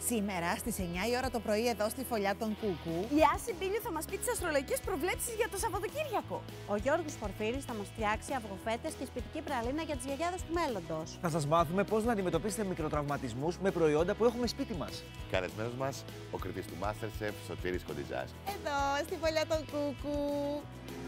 Σήμερα στις 9 η ώρα το πρωί εδώ στη Φωλιά των Κούκου, Η Άση Μπίλιο θα μας πει τις αστρολογικές προβλέψεις για το Σαββατοκύριακο. Ο Γιώργος Πορφύρης θα μας φτιάξει αυγοφέτες και σπιτική πραλίνα για τις γιαγιάδες του μέλλοντος. Θα σας μάθουμε πώς να αντιμετωπίσετε μικροτραυματισμούς με προϊόντα που έχουμε σπίτι μας. Καλεσμένος μας, ο κριτής του MasterChef, Σωτήρης Κοντιζάς. εδώ στη Φωλιά των Κούκου.